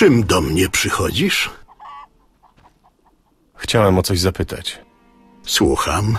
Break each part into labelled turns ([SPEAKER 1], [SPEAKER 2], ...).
[SPEAKER 1] czym do mnie przychodzisz?
[SPEAKER 2] Chciałem o coś zapytać.
[SPEAKER 1] Słucham.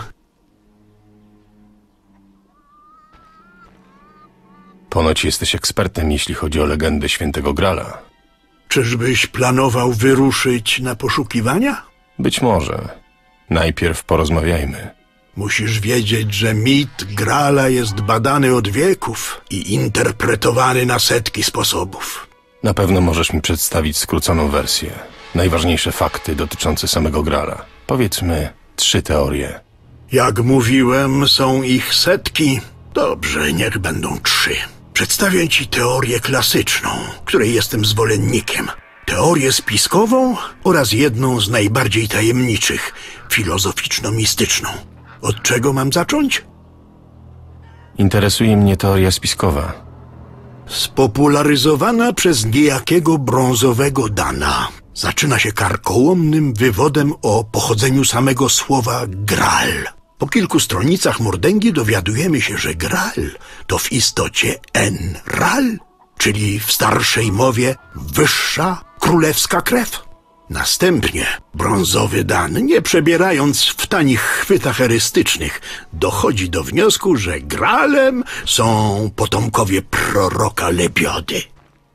[SPEAKER 2] Ponoć jesteś ekspertem, jeśli chodzi o legendę Świętego Grala.
[SPEAKER 1] Czyżbyś planował wyruszyć na poszukiwania?
[SPEAKER 2] Być może. Najpierw porozmawiajmy.
[SPEAKER 1] Musisz wiedzieć, że mit Grala jest badany od wieków i interpretowany na setki sposobów.
[SPEAKER 2] Na pewno możesz mi przedstawić skróconą wersję. Najważniejsze fakty dotyczące samego Grala. Powiedzmy 3 teorie.
[SPEAKER 1] Jak mówiłem, są ich setki. Dobrze, niech będą 3. Przedstawię ci teorię klasyczną, której jestem zwolennikiem. Teorię spiskową oraz jedną z najbardziej tajemniczych, filozoficzno-mistyczną. Od czego mam zacząć?
[SPEAKER 2] Interesuje mnie teoria spiskowa.
[SPEAKER 1] Spopularyzowana przez niejakiego brązowego Dana. Zaczyna się karkołomnym wywodem o pochodzeniu samego słowa Graal. Po kilku stronicach mordęgi dowiadujemy się, że Graal to w istocie Enral, czyli w starszej mowie wyższa królewska krew. Następnie brązowy Dan, nie przebierając w tanich chwytach erystycznych, dochodzi do wniosku, że Graalem są potomkowie proroka Lebiody.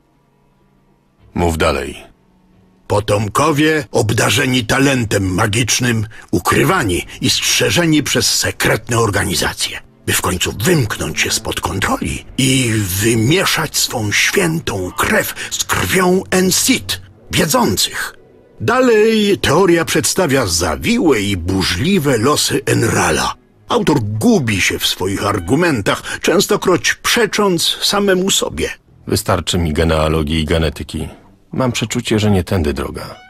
[SPEAKER 2] Mów dalej.
[SPEAKER 1] Potomkowie obdarzeni talentem magicznym, ukrywani i strzeżeni przez sekretne organizacje, by w końcu wymknąć się spod kontroli i wymieszać swą świętą krew z krwią Ensit, wiedzących. Dalej teoria przedstawia zawiłe i burzliwe losy Enrala. Autor gubi się w swoich argumentach, częstokroć przecząc samemu sobie.
[SPEAKER 2] Wystarczy mi genealogii i genetyki. Mam przeczucie, że nie tędy droga.